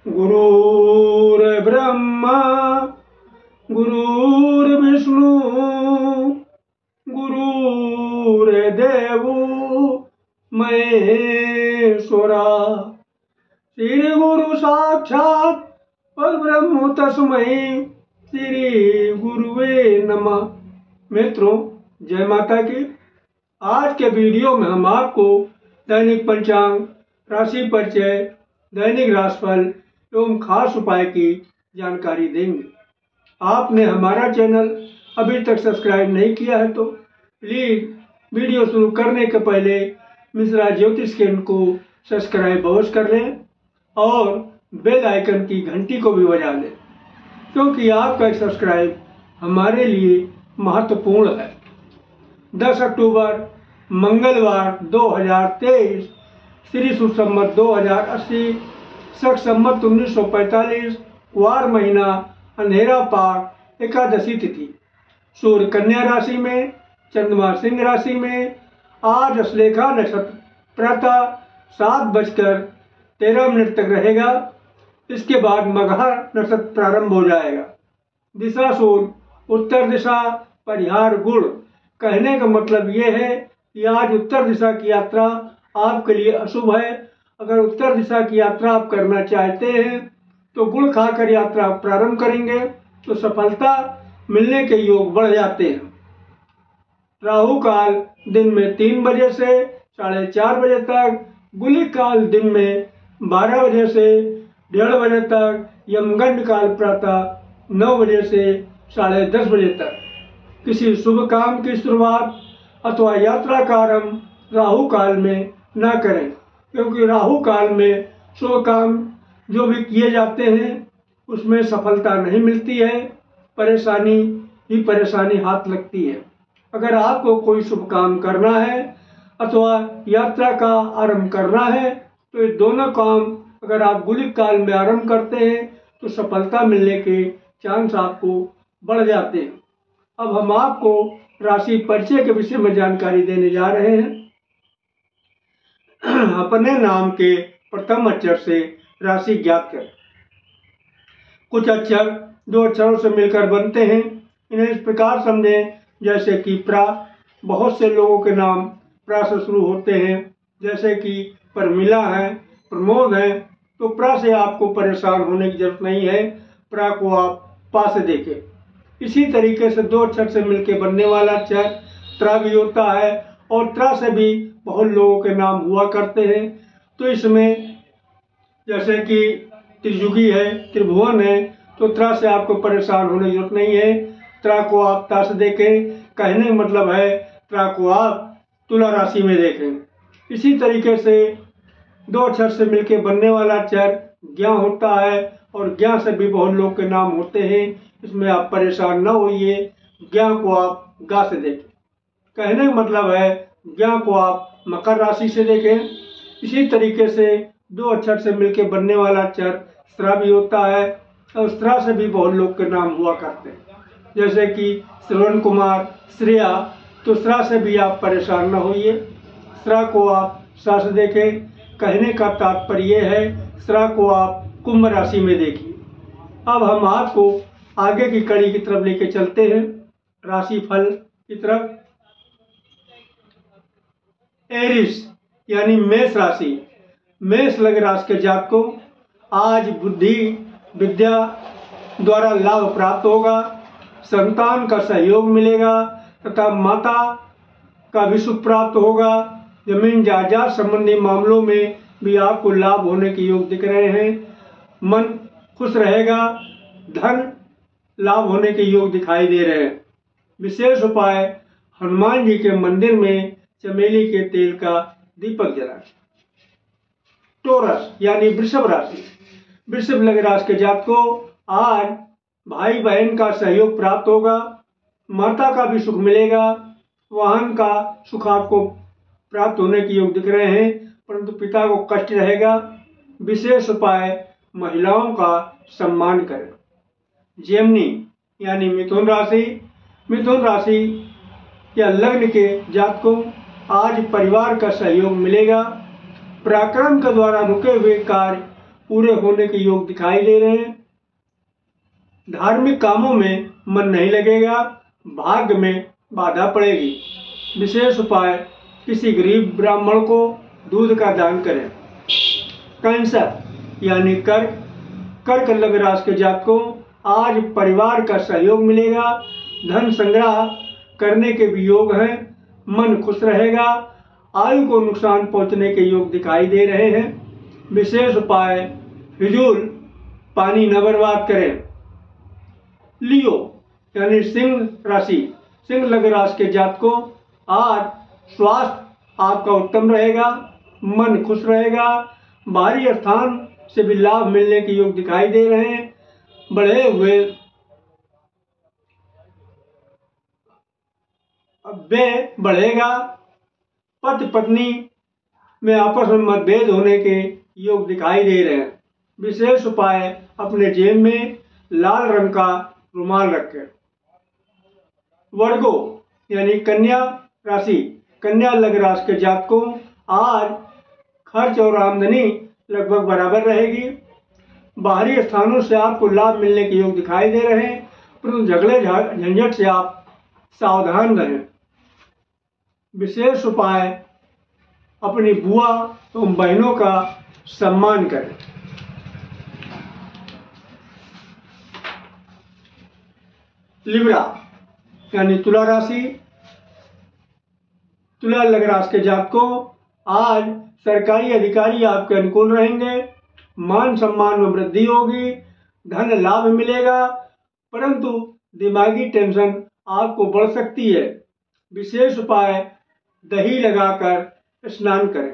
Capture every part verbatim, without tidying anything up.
गुरुर्ब्रह्मा गुरुर्विष्णु गुरुर्देवो महेश्वरा। श्री गुरु साक्षात परब्रह्म तस्मै श्री गुरुवे नमः। मित्रों, जय माता की। आज के वीडियो में हम आपको दैनिक पंचांग, राशि परिचय, दैनिक राशिफल एवं खास उपाय की जानकारी देंगे। आपने हमारा चैनल अभी तक सब्सक्राइब नहीं किया है तो प्लीज वीडियो शुरू करने के पहले मिश्रा ज्योतिष केंद्र को सब्सक्राइब अवश्य कर लें और बेल आइकन की घंटी को भी बजा लें, क्योंकि आपका एक सब्सक्राइब हमारे लिए महत्वपूर्ण है। दस अक्टूबर मंगलवार दो हज़ार तेईस, श्री शुभ संवत दो हज़ार अस्सी, शक संवत उन्नीस सौ पैंतालीस, वार महीना, अंधेरा पाक, एकादशी तिथि। सूर्य कन्या राशि में, चंद्रमा सिंह राशि में। आज अश्लेषा नक्षत्र प्रातः सात बजकर तेरह मिनट तक रहेगा। इसके बाद मघा नक्षत्र प्रारंभ हो जाएगा। दिशा सूर्य उत्तर दिशा, परिहार गुण। कहने का मतलब ये है कि आज उत्तर दिशा की यात्रा आपके लिए अशुभ है। अगर उत्तर दिशा की यात्रा आप करना चाहते हैं तो गुड़ खाकर यात्रा प्रारंभ करेंगे तो सफलता मिलने के योग बढ़ जाते हैं। राहु काल दिन में तीन बजे से साढ़े चार बजे तक, गुलिक काल दिन में बारह बजे से डेढ़ बजे तक, यमगंड काल प्रातः नौ बजे से साढ़े दस बजे तक। किसी शुभ काम की शुरुआत अथवा यात्रा का आरंभ राहु काल में न करें, क्योंकि राहु काल में शुभ काम जो भी किए जाते हैं उसमें सफलता नहीं मिलती है, परेशानी ही परेशानी हाथ लगती है। अगर आपको कोई शुभ काम करना है अथवा यात्रा का आरंभ करना है तो ये दोनों काम अगर आप गुलिक काल में आरंभ करते हैं तो सफलता मिलने के चांस आपको बढ़ जाते हैं। अब हम आपको राशि परिचय के विषय में जानकारी देने जा रहे हैं। अपने नाम के प्रथम अक्षर से राशि ज्ञात करें। कुछ अक्षर दो अक्षरों से मिलकर बनते हैं। इन्हें इस प्रकार समझें जैसे कि प्रा। बहुत से लोगों के नाम प्रा से शुरू होते हैं, जैसे कि प्रमिला है, प्रमोद है। तो प्रा से आपको परेशान होने की जरूरत नहीं है। प्रा को आप पा से देखें। इसी तरीके से दो अक्षर से मिलकर बनने वाला अक्षर त्रा भी होता है और त्रा से भी बहुत लोगों के नाम हुआ करते हैं। तो इसमें जैसे कि त्रिजुगी है, त्रिभुवन है, तो त्रा से आपको परेशान होने की जरूरत नहीं है। त्रा को आप ता से देखें। कहने का मतलब है त्रा को आप तुला राशि में देखें। इसी तरीके से दो अक्षर से मिलकर बनने वाला अक्षर ज्ञा होता है और ज्ञा से भी बहुत लोग के नाम होते हैं। इसमें आप परेशान न होइए। ज्ञा को आप गा से देखें। कहने का मतलब है ज्ञा को आप मकर राशि से देखें। इसी तरीके से दो अक्षर से मिलकर बनने वाला अक्षर स्त्रा भी होता है और स्त्रा से भी बहुत लोग के नाम हुआ करते हैं, जैसे कि श्रवण कुमार, श्रेया। तो स्त्रा से भी आप परेशान न होइए। स्त्रा को आप सा से देखें। कहने का तात्पर्य है स्त्रा को आप कुंभ राशि में देखिए। अब हम आपको आगे की कड़ी की तरफ लेके चलते हैं, राशि फल की तरफ। एरिस यानी मेष राशि। मेष लग्न राशि के जातकों, आज बुद्धि विद्या द्वारा लाभ प्राप्त होगा, संतान का सहयोग मिलेगा तथा माता का भी सुख प्राप्त होगा। जमीन जायदाद संबंधी मामलों में भी आपको लाभ होने के योग दिख रहे हैं। मन खुश रहेगा, धन लाभ होने के योग दिखाई दे रहे हैं। विशेष उपाय, हनुमान जी के मंदिर में चमेली के तेल का दीपक जलाएं। टोरस यानी वृषभ राशि। वृषभ लग्न राशि के जातकों, आज भाई बहन का सहयोग प्राप्त होगा, माता का भी सुख मिलेगा, वाहन का सुख आपको प्राप्त होने के योग दिख रहे हैं, परंतु पिता को कष्ट रहेगा। विशेष उपाय, महिलाओं का सम्मान करें। जेमनी यानी मिथुन राशि। मिथुन राशि या लग्न के जातकों, आज परिवार का सहयोग मिलेगा। पराक्रम के द्वारा रुके हुए कार्य पूरे होने के योग दिखाई दे रहे हैं। धार्मिक कामों में मन नहीं लगेगा, भाग्य में बाधा पड़ेगी। विशेष उपाय, किसी गरीब ब्राह्मण को दूध का दान करें। कैंसर यानी कर्क कर्क लग्न राशि के जातकों, आज परिवार का सहयोग मिलेगा, धन संग्रह करने के भी योग हैं, मन खुश रहेगा, आयु को नुकसान पहुंचने के योग दिखाई दे रहे हैं। विशेष उपाय, फिजूल पानी न बर्बाद करें। लियो यानी सिंह राशि सिंह लग्न राशि के जातकों, आज स्वास्थ्य आपका उत्तम रहेगा, मन खुश रहेगा, बाहरी स्थान से भी लाभ मिलने के योग दिखाई दे रहे हैं। बढ़े हुए व्यय बढ़ेगा, पति पत्नी में आपस में मतभेद होने के योग दिखाई दे रहे हैं। विशेष उपाय, अपने जेब में लाल रंग का रुमाल रखें। वर्गो यानी कन्या राशि कन्या लग्न राशि के जातकों, आज खर्च और आमदनी लगभग बराबर रहेगी। बाहरी स्थानों से आपको लाभ मिलने के योग दिखाई दे रहे हैं, परंतु झगड़े झंझट से आप सावधान रहें। विशेष उपाय, अपनी बुआ एवं बहनों का सम्मान करें। लिब्रा यानी तुला राशि तुला लग्न राशि के जातकों, आज सरकारी अधिकारी आपके अनुकूल रहेंगे, मान सम्मान में वृद्धि होगी, धन लाभ मिलेगा, परंतु दिमागी टेंशन आपको बढ़ सकती है। विशेष उपाय, दही लगाकर स्नान करें।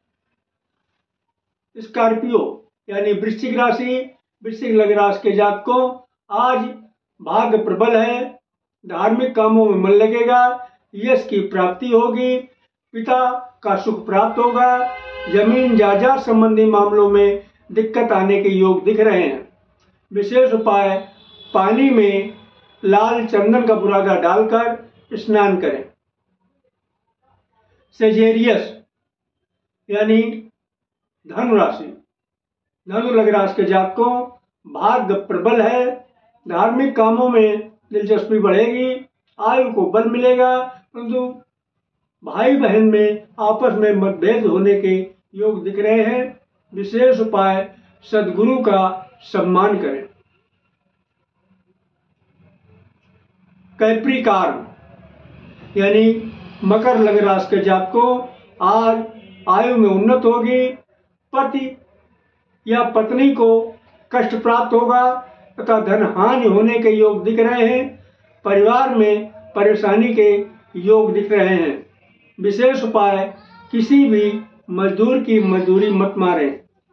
स्कॉर्पियो यानी वृश्चिक राशि वृश्चिक लग्न राशि के जातकों, आज भाग्य प्रबल है, धार्मिक कामों में मन लगेगा, यश की प्राप्ति होगी, पिता का सुख प्राप्त होगा, जमीन जायदाद संबंधी मामलों में दिक्कत आने के योग दिख रहे हैं। विशेष उपाय, पानी में लाल चंदन का बुरादा डालकर स्नान करें। सेजिटेरियस यानी धनु राशि धनु लग्न राशि के जातकों, भाग्य प्रबल है, धार्मिक कामों में दिलचस्पी बढ़ेगी, आयु को बल मिलेगा, परंतु भाई बहन में आपस में मतभेद होने के योग दिख रहे हैं। विशेष उपाय, सद्गुरु का सम्मान करें। कैप्रिकॉर्न यानी मकर लग्न राशि के जातकों, आज आयु में उन्नत होगी, पति या पत्नी को कष्ट प्राप्त होगा तथा धन हानि होने के योग दिख रहे हैं, परिवार में परेशानी के योग दिख रहे हैं। विशेष उपाय, किसी भी मजदूर की मजदूरी मत मारें।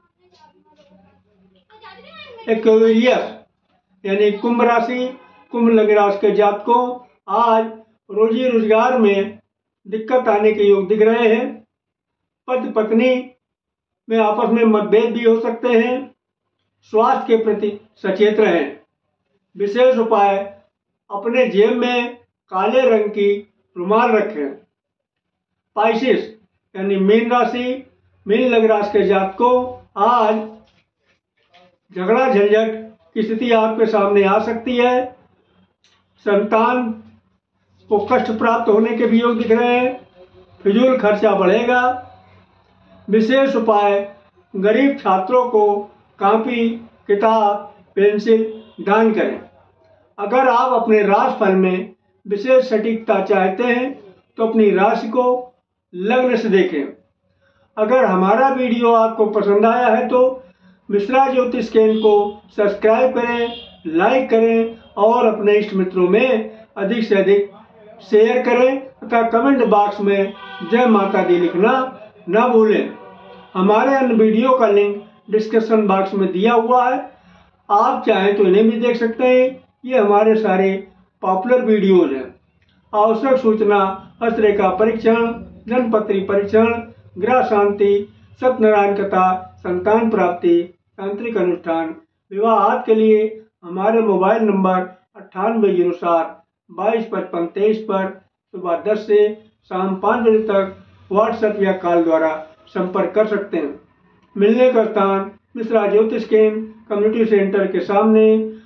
एक्वेरियस यानी कुंभ राशि कुंभ लग्न राशि के जातकों, आज रोजी रोजगार में दिक्कत आने के योग दिख रहे हैं, पति पत्नी में आपस में मतभेद भी हो सकते हैं, स्वास्थ्य के प्रति सचेत रहें। विशेष उपाय, अपने जेब में काले रंग की रुमाल रखें। पाइसिस यानी मीन राशि मीन लग्न राशि के जातकों, आज झगड़ा झंझट की स्थिति आपके सामने आ सकती है, संतान को कष्ट प्राप्त होने के भी योग दिख रहे हैं, फिजूल खर्चा बढ़ेगा। विशेष उपाय, गरीब छात्रों को कॉपी किताब पेंसिल दान करें। अगर आप अपने राशिफल में विशेष सटीकता चाहते हैं तो अपनी राशि को लग्न से देखें। अगर हमारा वीडियो आपको पसंद आया है तो मिश्रा ज्योतिष केंद्र को सब्सक्राइब करें, लाइक करें और अपने इष्ट मित्रों में अधिक से अधिक शेयर करें तथा कमेंट बॉक्स में जय माता दी लिखना न भूलें। हमारे अन्य वीडियो का लिंक डिस्क्रिप्शन बॉक्स में दिया हुआ है, आप चाहें तो इन्हें भी देख सकते हैं। ये हमारे सारे पॉपुलर वीडियोज हैं। आवश्यक सूचना, हस्तरेखा परीक्षण, जन्मपत्री परीक्षण, ग्रह शांति, सत्यनारायण कथा, संतान प्राप्ति, तांत्रिक अनुष्ठान, विवाह आदि के लिए हमारे मोबाइल नंबर अट्ठानवे जीरो सात बाईस पचपन तेईस पर सुबह दस से शाम पाँच बजे तक व्हाट्सएप या कॉल द्वारा संपर्क कर सकते हैं। मिलने का स्थान मिश्रा ज्योतिष केंद्र कम्युनिटी सेंटर के सामने,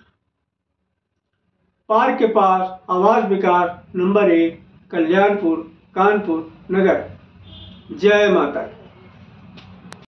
पार्क के पास, आवास विकास नंबर एक, कल्याणपुर, कानपुर नगर। जय माता दी।